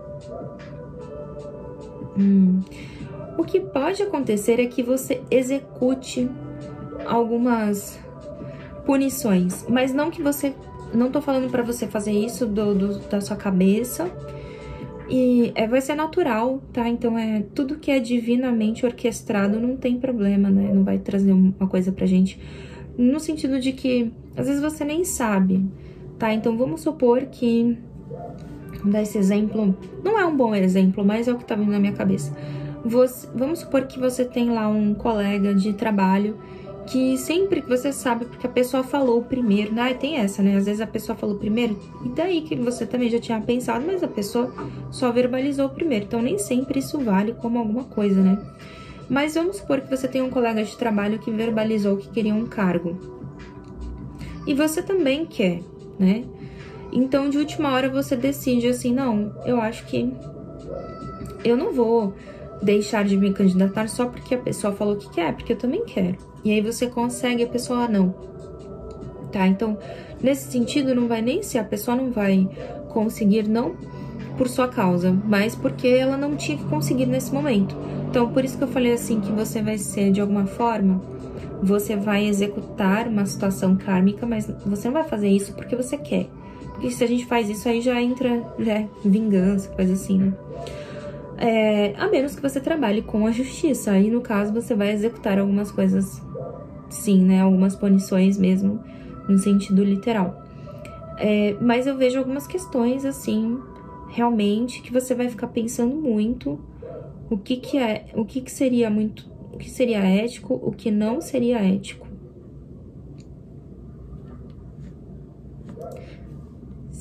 o que pode acontecer é que você execute algumas punições, mas não que você... Não tô falando pra você fazer isso da sua cabeça, e vai ser natural, tá? Então, tudo que é divinamente orquestrado não tem problema, né? Não vai trazer uma coisa pra gente, no sentido de que, às vezes, você nem sabe, tá? Então, vamos supor que, desse exemplo, não é um bom exemplo, mas é o que tá vindo na minha cabeça. Vamos supor que você tem lá um colega de trabalho que sempre que você sabe, porque a pessoa falou primeiro, tem essa, né? Às vezes a pessoa falou primeiro, e daí que você também já tinha pensado, mas a pessoa só verbalizou primeiro. Então, nem sempre isso vale como alguma coisa, né? Mas vamos supor que você tem um colega de trabalho que verbalizou que queria um cargo. E você também quer, né? Então, de última hora, você decide assim, não, eu acho que eu não vou deixar de me candidatar só porque a pessoa falou que quer, porque eu também quero. E aí você consegue, a pessoa não, tá? Então, nesse sentido, não vai nem ser, a pessoa não vai conseguir não por sua causa, mas porque ela não tinha que conseguir nesse momento. Então, por isso que eu falei assim, que você vai ser, de alguma forma, você vai executar uma situação kármica, mas você não vai fazer isso porque você quer. Porque se a gente faz isso, aí já entra vingança, coisa assim, né? A menos que você trabalhe com a justiça. Aí, no caso, você vai executar algumas coisas, sim, né? Algumas punições mesmo, no sentido literal. Mas eu vejo algumas questões, assim, realmente, que você vai ficar pensando muito o que seria ético, o que não seria ético.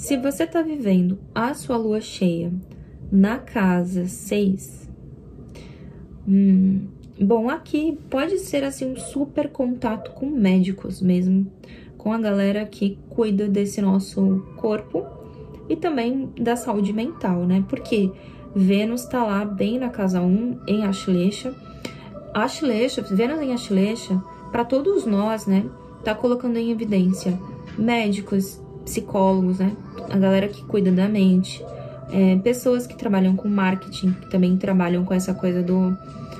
Se você tá vivendo a sua lua cheia na casa 6, bom, aqui pode ser assim um super contato com médicos mesmo, com a galera que cuida desse nosso corpo e também da saúde mental, né? Porque Vênus tá lá bem na casa 1, em Ashleisha. Vênus em Ashleisha, para todos nós, né? Tá colocando em evidência médicos, psicólogos, né? A galera que cuida da mente, pessoas que trabalham com marketing, que também trabalham com essa coisa do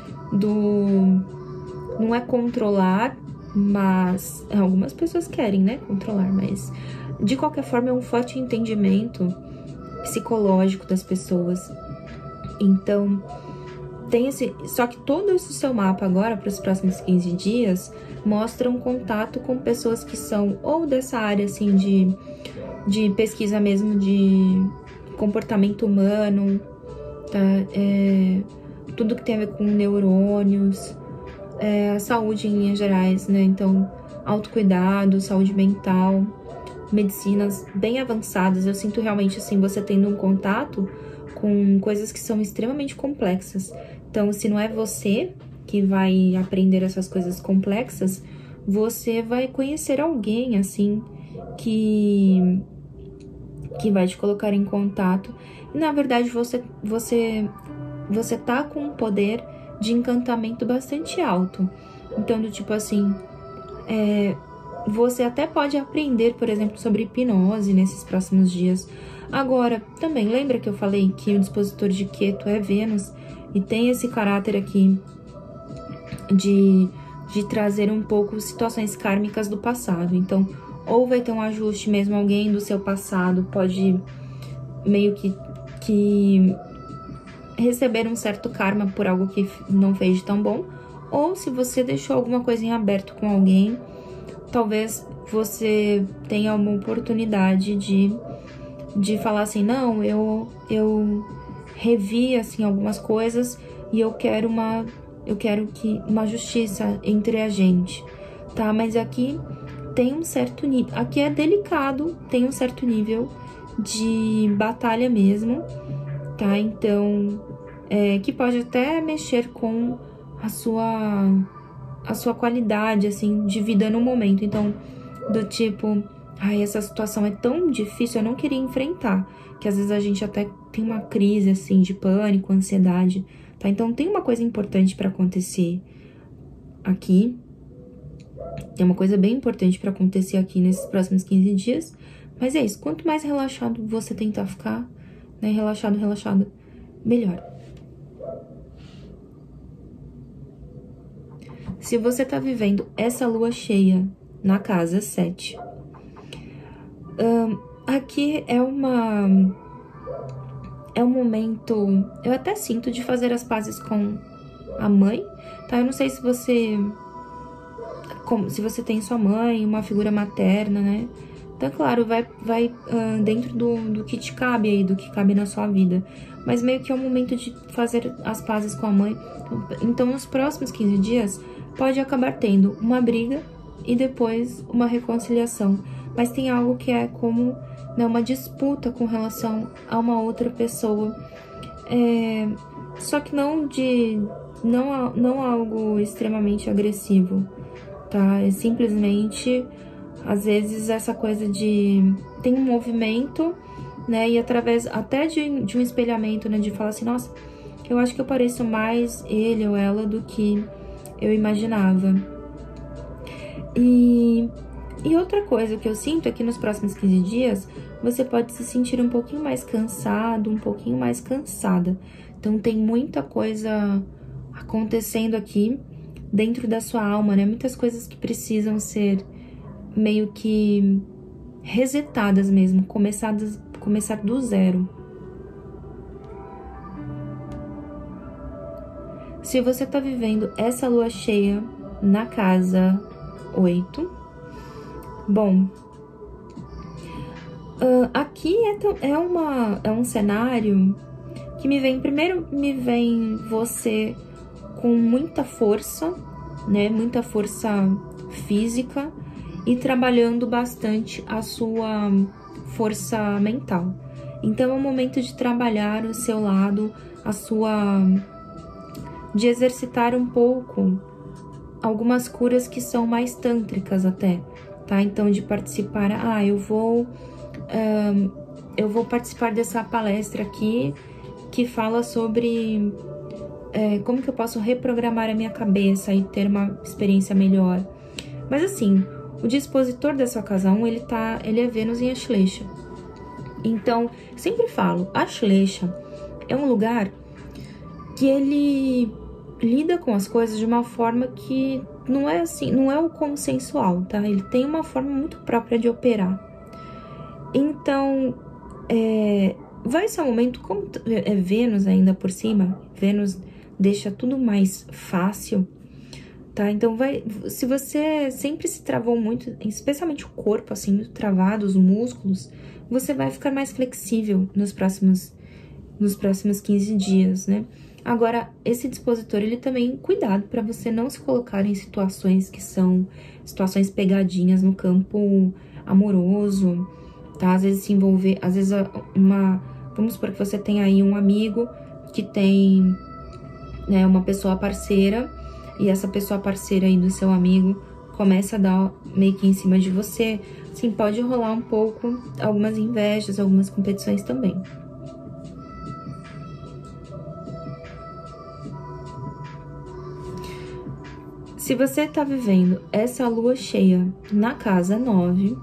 não é controlar, mas algumas pessoas querem, né, controlar, mas de qualquer forma é um forte entendimento psicológico das pessoas. Então, tem só que todo esse seu mapa agora, para os próximos 15 dias, mostra um contato com pessoas que são ou dessa área, assim, de pesquisa mesmo, de comportamento humano, tá? Tudo que tem a ver com neurônios, a saúde em linhas gerais, né? Então, autocuidado, saúde mental, medicinas bem avançadas. Eu sinto realmente, assim, você tendo um contato com coisas que são extremamente complexas. Então, se não é você que vai aprender essas coisas complexas, você vai conhecer alguém, assim, que vai te colocar em contato. E, na verdade, você tá com um poder de encantamento bastante alto. Então, do tipo assim, você até pode aprender, por exemplo, sobre hipnose nesses próximos dias. Agora, também, lembra que eu falei que o dispositor de Ketu é Vênus? E tem esse caráter aqui de trazer um pouco situações kármicas do passado. Então, ou vai ter um ajuste mesmo, alguém do seu passado pode meio que receber um certo karma por algo que não fez de tão bom. Ou se você deixou alguma coisa em aberto com alguém, talvez você tenha uma oportunidade de falar assim, não, eu revi, assim, algumas coisas e eu quero uma justiça entre a gente, tá? Mas aqui tem um certo nível, aqui é delicado, tem um certo nível de batalha mesmo, tá? Então, que pode até mexer com a sua qualidade, assim, de vida no momento. Então, do tipo, ai, essa situação é tão difícil, eu não queria enfrentar, que às vezes a gente até tem uma crise, assim, de pânico, ansiedade, tá? Então, tem uma coisa importante pra acontecer aqui, tem uma coisa bem importante pra acontecer aqui nesses próximos 15 dias, mas é isso, quanto mais relaxado você tentar ficar, né, relaxado, melhor. Se você tá vivendo essa lua cheia na casa 7, aqui é um momento, eu até sinto, de fazer as pazes com a mãe, tá? Eu não sei se você tem sua mãe, uma figura materna, né? Então, claro, vai dentro do que te cabe aí, do que cabe na sua vida. Mas meio que é um momento de fazer as pazes com a mãe. Então, nos próximos 15 dias, pode acabar tendo uma briga e depois uma reconciliação. Mas tem algo que é como, né, uma disputa com relação a uma outra pessoa. Só que não algo extremamente agressivo, tá? É simplesmente, às vezes, essa coisa tem um movimento, né? E através até de um espelhamento, né? De falar assim, nossa, eu acho que eu pareço mais ele ou ela do que eu imaginava. E outra coisa que eu sinto é que nos próximos 15 dias, você pode se sentir um pouquinho mais cansado, um pouquinho mais cansada. Então, tem muita coisa acontecendo aqui dentro da sua alma, né? Muitas coisas que precisam ser meio que resetadas mesmo, começar do zero. Se você tá vivendo essa lua cheia na casa 8, bom, aqui é um cenário que primeiro me vem você com muita força, né, muita força física e trabalhando bastante a sua força mental. Então é um momento de trabalhar o seu lado, de exercitar um pouco algumas curas que são mais tântricas até, tá? Então de participar, eu vou participar dessa palestra aqui que fala sobre como que eu posso reprogramar a minha cabeça e ter uma experiência melhor. Mas assim, o dispositor da sua casa 1, ele é Vênus em Ashleisha. Então, sempre falo, Ashleisha é um lugar que ele lida com as coisas de uma forma que não é assim, não é o consensual, tá? Ele tem uma forma muito própria de operar. Então, vai ser um momento, como é Vênus ainda por cima, Vênus deixa tudo mais fácil, tá? Então, se você sempre se travou muito, especialmente o corpo, assim, muito travado, os músculos, você vai ficar mais flexível nos próximos 15 dias, né? Agora, esse dispositor, ele também, cuidado para você não se colocar em situações que são situações pegadinhas no campo amoroso, tá? Às vezes se envolver, às vezes vamos supor que você tem aí um amigo que tem, né, uma pessoa parceira, e essa pessoa parceira aí do seu amigo começa a dar meio que em cima de você. Sim, pode rolar um pouco, algumas invejas, algumas competições também. Se você tá vivendo essa lua cheia na casa 9,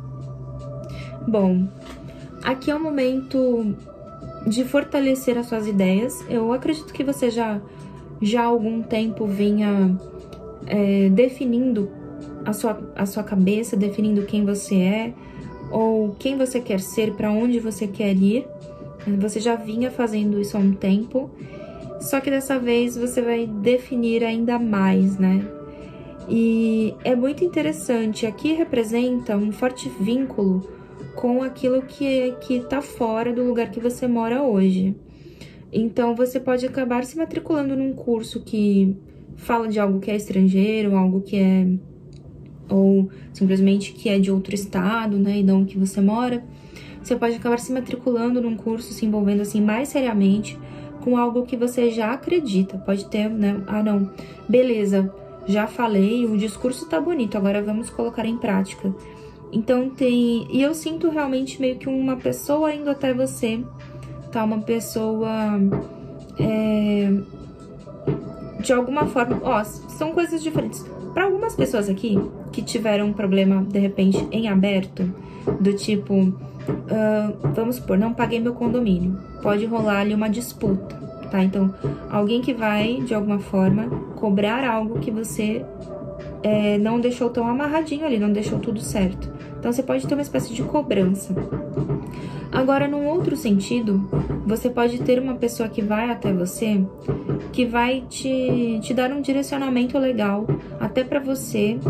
bom, aqui é o momento de fortalecer as suas ideias. Eu acredito que você já há algum tempo vinha definindo a sua cabeça, definindo quem você é, ou quem você quer ser, para onde você quer ir. Você já vinha fazendo isso há um tempo, só que dessa vez você vai definir ainda mais, né? E é muito interessante, aqui representa um forte vínculo com aquilo que tá fora do lugar que você mora hoje. Então, você pode acabar se matriculando num curso que fala de algo que é estrangeiro, algo que ou simplesmente que é de outro estado, né, e não que você mora. Você pode acabar se matriculando num curso, se envolvendo assim mais seriamente com algo que você já acredita. Pode ter, né, não, beleza, já falei, o discurso tá bonito, agora vamos colocar em prática. Então e eu sinto realmente meio que uma pessoa indo até você, tá? Uma pessoa, de alguma forma, são coisas diferentes. Para algumas pessoas aqui que tiveram um problema, de repente, em aberto, do tipo, vamos supor, não paguei meu condomínio, pode rolar ali uma disputa, tá? Então, alguém que vai, de alguma forma, cobrar algo que você não deixou tão amarradinho ali, não deixou tudo certo. Então, você pode ter uma espécie de cobrança. Agora, num outro sentido, você pode ter uma pessoa que vai até você, que vai te dar um direcionamento legal, até para você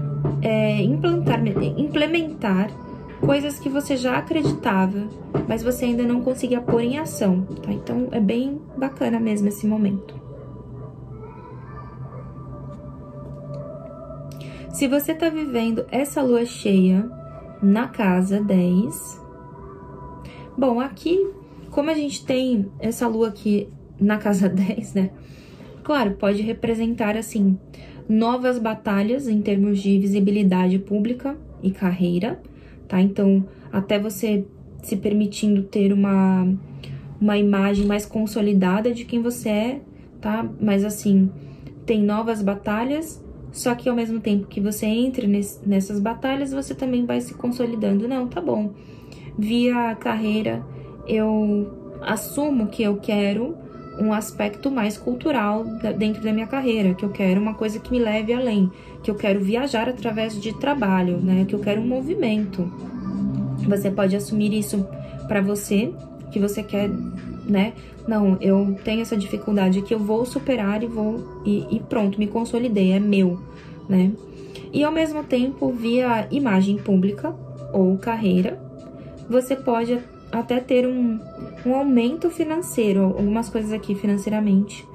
implementar coisas que você já acreditava, mas você ainda não conseguia pôr em ação, tá? Então, é bem bacana mesmo esse momento. Se você tá vivendo essa lua cheia na casa 10, bom, aqui, como a gente tem essa lua aqui na casa 10, né? Claro, pode representar, assim, novas batalhas em termos de visibilidade pública e carreira, tá? Então, até você se permitindo ter uma imagem mais consolidada de quem você é, tá? Mas, assim, tem novas batalhas, só que ao mesmo tempo que você entre nessas batalhas, você também vai se consolidando. Não, tá bom. Via carreira, eu assumo que eu quero um aspecto mais cultural dentro da minha carreira, que eu quero uma coisa que me leve além, que eu quero viajar através de trabalho, né? Que eu quero um movimento. Você pode assumir isso pra você, que você quer, né? Não, eu tenho essa dificuldade que eu vou superar e pronto, me consolidei, é meu, né? E ao mesmo tempo, via imagem pública ou carreira, você pode até ter um aumento financeiro. Algumas coisas aqui financeiramente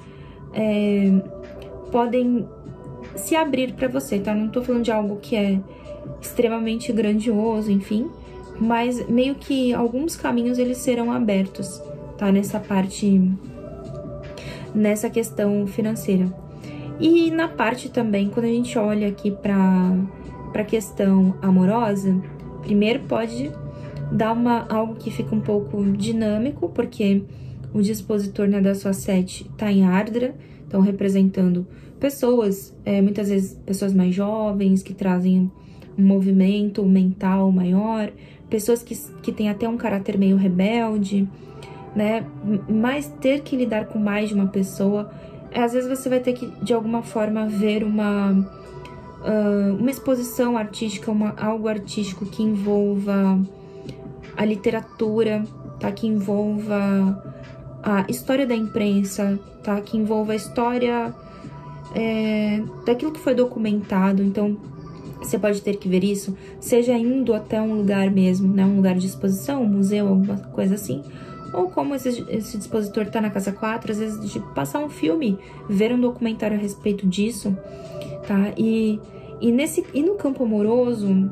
podem se abrir para você, tá? Não tô falando de algo que é extremamente grandioso, enfim, mas meio que alguns caminhos eles serão abertos, tá? Nessa parte, nessa questão financeira. E na parte também, quando a gente olha aqui pra questão amorosa, primeiro pode dar algo que fica um pouco dinâmico, porque o dispositor, né, da sua sete tá em Ardra, então representando pessoas, muitas vezes pessoas mais jovens, que trazem um movimento mental maior, pessoas que têm até um caráter meio rebelde, né? Mas ter que lidar com mais de uma pessoa, às vezes você vai ter que, de alguma forma, ver uma exposição artística, algo artístico que envolva a literatura, tá? Que envolva a história da imprensa, tá? Que envolva a história daquilo que foi documentado. Então, você pode ter que ver isso, seja indo até um lugar mesmo, né? Um lugar de exposição, um museu, alguma coisa assim. Ou como esse dispositor tá na casa 4, às vezes de passar um filme, ver um documentário a respeito disso, tá? E no campo amoroso,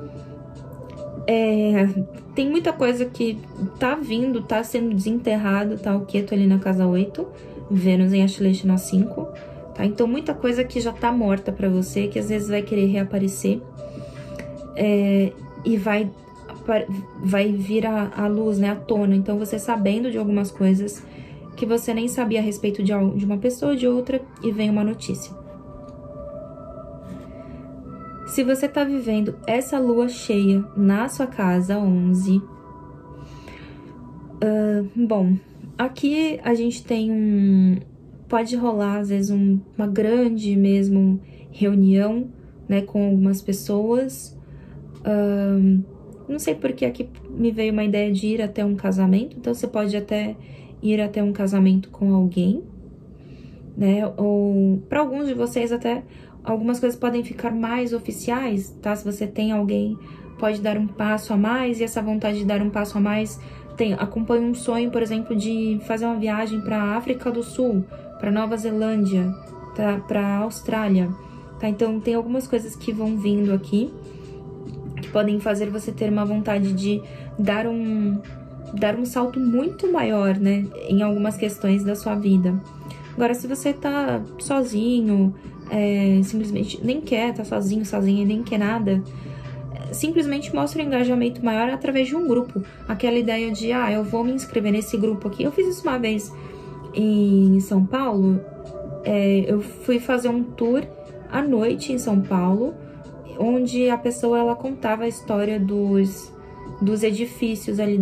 tem muita coisa que tá vindo, tá sendo desenterrado, tá? O Ketu ali na casa 8, Vênus em Aschlecha na 5, tá? Então, muita coisa que já tá morta pra você, que às vezes vai querer reaparecer, e vai vir à luz, né? À tona. Então, você sabendo de algumas coisas que você nem sabia a respeito de uma pessoa ou de outra, e vem uma notícia. Se você tá vivendo essa lua cheia na sua casa 11, bom, aqui a gente tem pode rolar, às vezes, uma grande mesmo reunião, né, com algumas pessoas. Não sei porque aqui me veio uma ideia de ir até um casamento, então você pode até ir até um casamento com alguém, né, ou para alguns de vocês até algumas coisas podem ficar mais oficiais, tá? Se você tem alguém, pode dar um passo a mais, e essa vontade de dar um passo a mais acompanha um sonho, por exemplo, de fazer uma viagem para a África do Sul, para Nova Zelândia, tá? Para a Austrália, tá? Então, tem algumas coisas que vão vindo aqui, que podem fazer você ter uma vontade de dar um salto muito maior, né? Em algumas questões da sua vida. Agora, se você tá sozinho, simplesmente nem quer, tá sozinha, nem quer nada, simplesmente mostra um engajamento maior através de um grupo. Aquela ideia de, eu vou me inscrever nesse grupo aqui. Eu fiz isso uma vez em São Paulo. Eu fui fazer um tour à noite em São Paulo, onde a pessoa, ela contava a história dos edifícios ali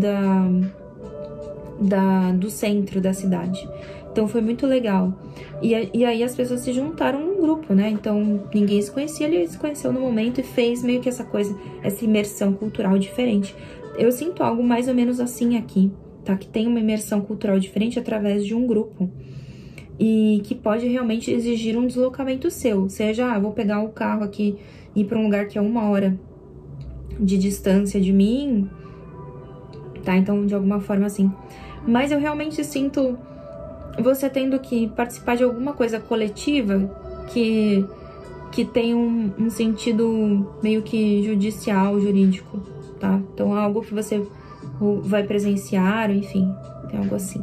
do centro da cidade. Então, foi muito legal. E aí, as pessoas se juntaram num grupo, né? Então, ninguém se conhecia, ele se conheceu no momento e fez meio que essa imersão cultural diferente. Eu sinto algo mais ou menos assim aqui, tá? Que tem uma imersão cultural diferente através de um grupo. E que pode realmente exigir um deslocamento seu. Seja, vou pegar o carro aqui e ir pra um lugar que é 1 hora de distância de mim, tá? Então, de alguma forma, assim. Mas eu realmente sinto você tendo que participar de alguma coisa coletiva que tem um sentido meio que judicial, jurídico, tá? Então, algo que você vai presenciar, enfim, tem algo assim.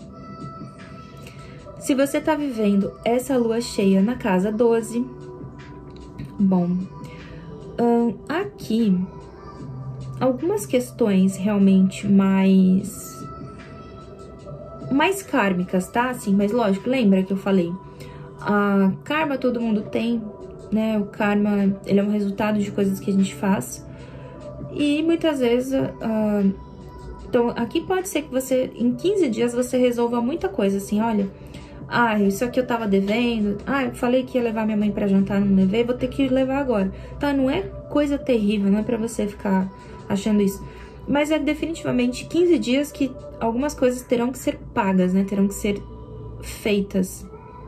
Se você tá vivendo essa lua cheia na casa 12, bom, aqui, algumas questões realmente mais kármicas, tá? Assim, mas lógico, lembra que eu falei? A karma todo mundo tem, né? O karma, ele é um resultado de coisas que a gente faz. E muitas vezes, então, aqui pode ser que você, em 15 dias, você resolva muita coisa, assim, olha, isso aqui eu tava devendo, eu falei que ia levar minha mãe pra jantar, não levei, vou ter que levar agora. Tá, não é coisa terrível, não é pra você ficar achando isso. Mas é definitivamente 15 dias que algumas coisas terão que ser pagas, né? Terão que ser feitas.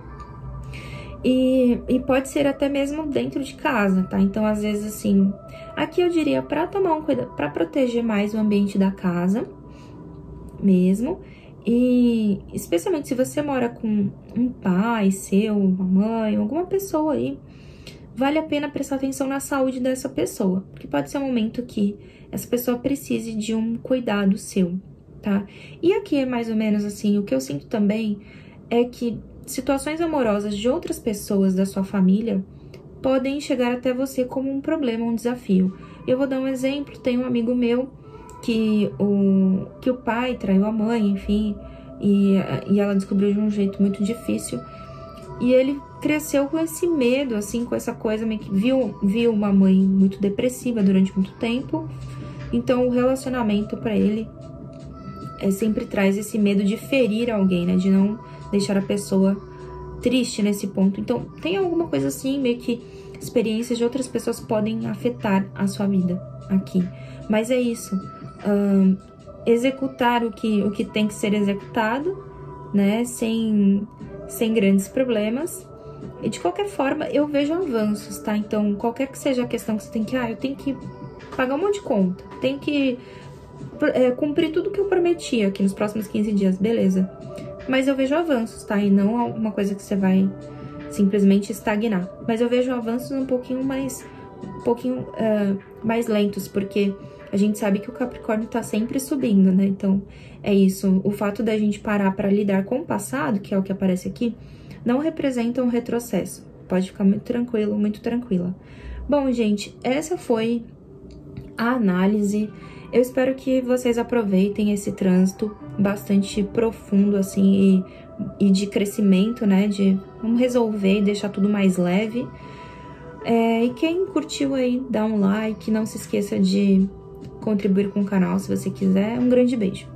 E pode ser até mesmo dentro de casa, tá? Então, às vezes, assim, aqui eu diria pra tomar um cuidado, pra proteger mais o ambiente da casa mesmo. E especialmente se você mora com um pai seu, uma mãe, alguma pessoa aí, vale a pena prestar atenção na saúde dessa pessoa, porque pode ser um momento que essa pessoa precise de um cuidado seu, tá? E aqui é mais ou menos assim, o que eu sinto também é que situações amorosas de outras pessoas da sua família podem chegar até você como um problema, um desafio. Eu vou dar um exemplo, tem um amigo meu que o pai traiu a mãe, enfim, e ela descobriu de um jeito muito difícil. E ele cresceu com esse medo, assim, com essa coisa, meio que viu uma mãe muito depressiva durante muito tempo. Então, o relacionamento pra ele sempre traz esse medo de ferir alguém, né? De não deixar a pessoa triste nesse ponto. Então, tem alguma coisa assim, meio que experiências de outras pessoas podem afetar a sua vida aqui. Mas é isso. Executar o que tem que ser executado, né? Sem grandes problemas. E de qualquer forma, eu vejo avanços, tá? Então, qualquer que seja a questão que você tem que... eu tenho que pagar um monte de conta. Tenho que cumprir tudo que eu prometi aqui nos próximos 15 dias, beleza. Mas eu vejo avanços, tá? E não alguma coisa que você vai simplesmente estagnar. Mas eu vejo avanços um pouquinho mais lentos, porque a gente sabe que o Capricórnio tá sempre subindo, né? Então, é isso. O fato da gente parar pra lidar com o passado, que é o que aparece aqui, não representa um retrocesso. Pode ficar muito tranquilo, muito tranquila. Bom, gente, essa foi a análise. Eu espero que vocês aproveitem esse trânsito bastante profundo, assim, e de crescimento, né? De vamos resolver e deixar tudo mais leve. E quem curtiu aí, dá um like, não se esqueça de contribuir com o canal se você quiser. Um grande beijo!